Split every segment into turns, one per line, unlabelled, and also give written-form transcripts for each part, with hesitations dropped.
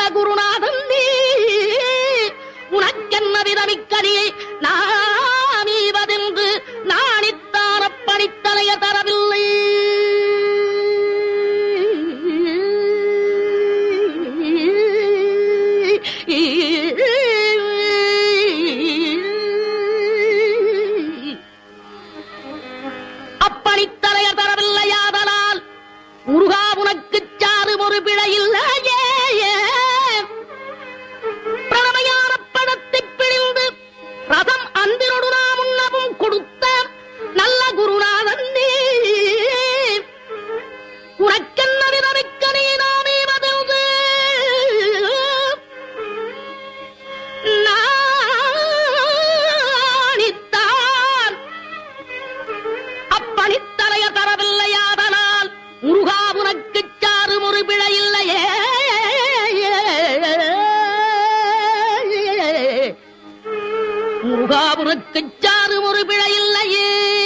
குருநாதன் நீ உனக்கென்ன விதமிக்கனி நாமீவதென்று நாணித்தார பணித்தலைய தரவில்லை. அப்பணித்தலைய தரவில்லையாதலால் முருகா உனக்கு சாறு ஒரு பிழையில்லையே. பிரணமையான படத்தை பிழிந்து ரதம் அன்பினோடு நாம் உண்ணவும் கொடுத்த நல்ல குருநாதன் நீ உனக்கென்ன விதமிக்க நீ நாமீவதென்று நாணித்தான் அப்பணித்தலைய தரவில்லையாதனால் முருகா உனக்கு சாறு ஒரு பிழையில்லையே. முருகா உனக்கு சாறு ஒரு பிழையில்லையே.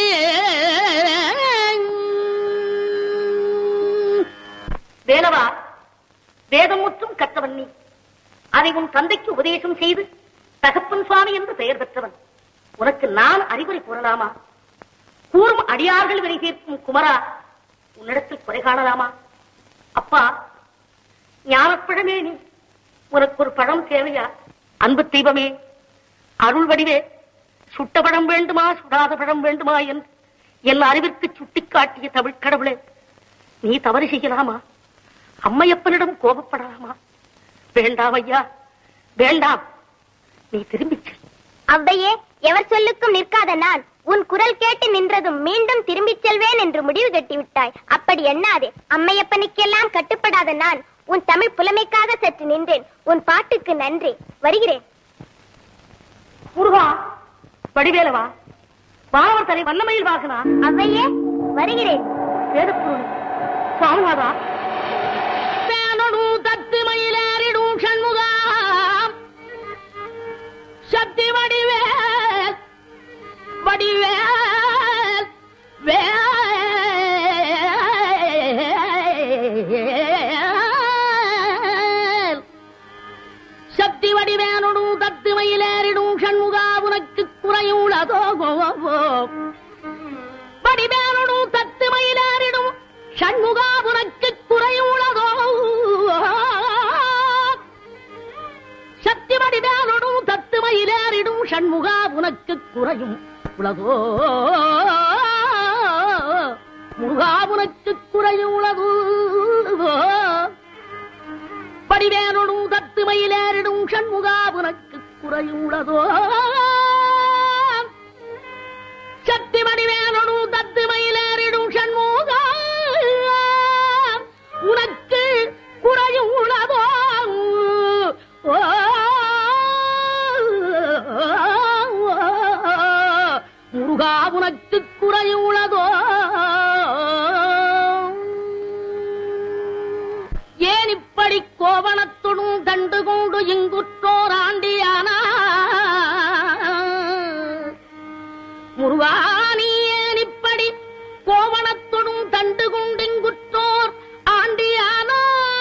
வேலவா, வேதம் முற்றும் கற்றவன் நீ. அதை உன் தந்தைக்கு உபதேசம் செய்து தகப்பன் சுவாமி என்று பெயர் பெற்றவன். உனக்கு நான் அறிவுரை கூறலாமா? கூறும் அடியார்கள் வினை தீர்க்கும் குமரா, உன்னிடத்தில் குறை காணலாமா? அப்பா, ஞானப்பழமே நீ, உனக்கு ஒரு பழம் தேவையா? அன்பு தெய்வமே, அருள் வடிவே, சுட்ட பழம் வேண்டுமா சுடாத பழம் வேண்டுமா என்று என் அறிவிற்கு சுட்டிக்காட்டிய தமிழ் கடவுளே, நீ தவறு செய்யலாமா? அம்மையப்பனிடம் கோபப்படலாமா? வேண்டாம் ஐயா, வேண்டாம். நீ திரும்பிச் செல்.
அவ்வையே, எவர் சொல்லுக்கும் நிற்காத நான் உன் குரல் கேட்டு நின்றதும் மீண்டும் திரும்பிச் செல்வேன் என்று முடிவு கட்டிவிட்டாய். அப்படி எண்ணாதே. அம்மையப்பனுக்கெல்லாம் கட்டுப்படாத நான் உன் தமிழ் புலமைக்காக சற்று நின்றேன். உன் பாட்டுக்கு நன்றி. வருகிறேன்.
முருகா, வடிவேலவா, வானவர் தலை வண்ணமயில் வாகனா.
அவ்வையே, வருகிறேன்.
வேதப்பொருள் சுவாமிநாதா, வேணொடு தத்து மயிலேறிடும் சண்முகா, சக்தி வடிவேல் வடிவேல் வேல் சக்தி வடிவேனொடு தத்து மயிலேறிடும் சண்முகா உனக்கு குறையுள்ளதோ? வடிவேனொடு தத்து மயிலேறிடும் சண்முகா உனக்கு குறையுள்ளதோ? சக்தி வடிவேனொடு தத்து மயிலேறிடும் சண்முகா உனக்கு குறையும் உலகோ? முருகா உனக்கு குறையுள்ளதோ? வடிவேனொடு தத்து மயிலேறிடும் சண்முகா உனக்கு குறையுள்ளதோ? சக்தி வடிவேனொடு தத்து மயிலேறிடும் சண்முகா உனக்கு குறையுள்ளதோ? முருகா உனக்கு குறையுள்ளதோ? ஏன் இப்படி கோவணத்துடன் தண்டு கொண்டு இங்குற்றோர் ஆண்டியானா? முருகா, நீ ஏன் இப்படி கோவணத்துடன் தண்டு கொண்டு இங்குற்றோர் ஆண்டியானா?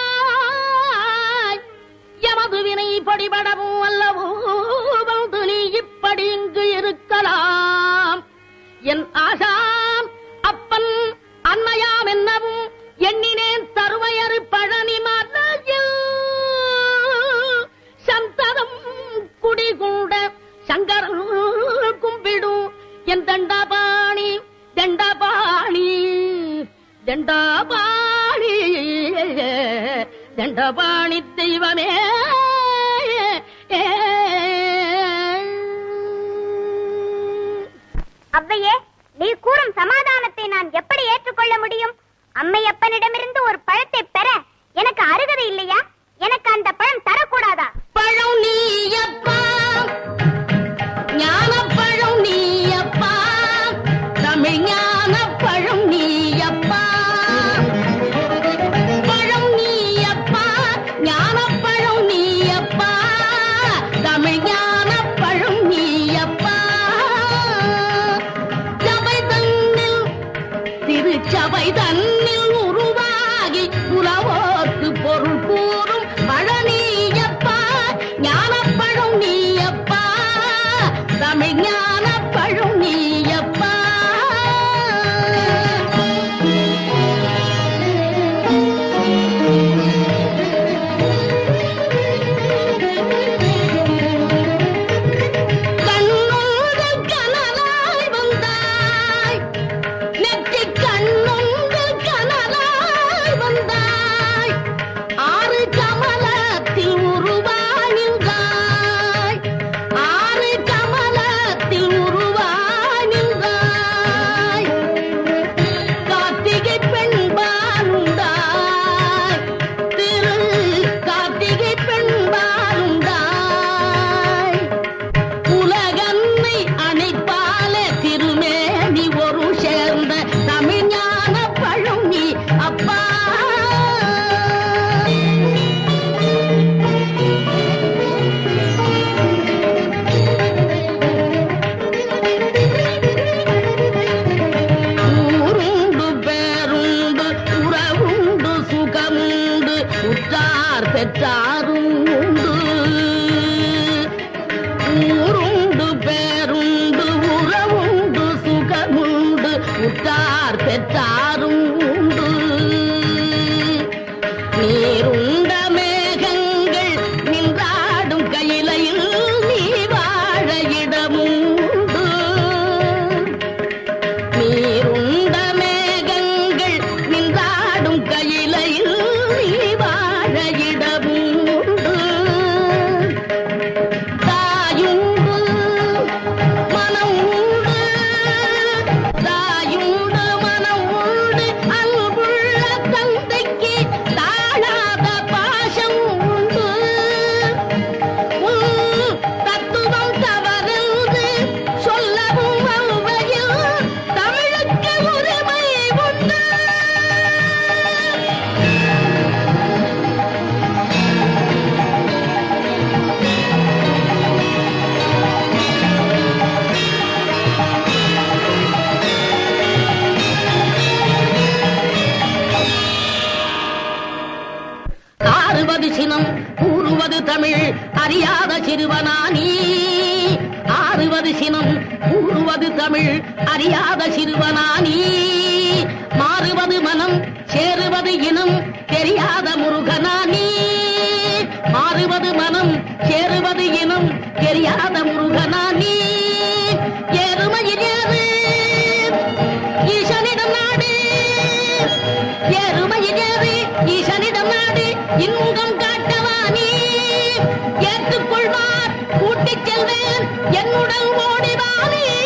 எமது வினை படிபடவும் அல்லவோ வந்து நீ இப்படி இங்கு இருக்கலாம். என் ஆசாம் அப்பன் அன்னையாம் என்னவும் எண்ணினேன் தருவையறு பழனி மலையில் சந்ததம் குடிகூட சங்கரன் கும்பிடும் என் தண்டாபாணி தண்டாபாணி தண்டாபாணி தண்டாபாணி தெய்வமே.
அவ்வையே, நீ கூறும் சமாதானத்தை நான் எப்படி ஏற்றுக்கொள்ள முடியும்? அம்மையப்பனிடமிருந்து ஒரு பழத்தை பெற எனக்கு அருகதை இல்லையா? எனக்கு அந்த பழம் தரக்கூடாதா?
பழம் நீயப்பா, ஞான பழம் நீயப்பா, தமிழ் ஞான பழம் நீயப்பா. பழம் நீயப்பா, ஞான பழம் நீயப்பா, தமிழ் ஞான பழம் நீயப்பா. சபை தன்னில் திருச்சபை தன்னில் உருவாகி உலவோர்க்கு பொருள் கூறும் பழனிய தமிழ் அறியாத சிறுவனானி ஆறுவது சினம் கூறுவது தமிழ் அறியாத சிறுவனானி மாறுவது மனம் சேருவது இனம் தெரியாத முருகனானி மாறுவது மனம் சேருவது இனம் தெரியாத முருகனானி எருமையில் ஏறு ஈசனிடம் நாடு எருமையில் ஏறு ஈசனிடம் நாடு இன்பம் காட்டவானி ஏற்றுக்கொள்வார் கூட்டிச் செல்வேன் என்னுடன் ஓடிவானே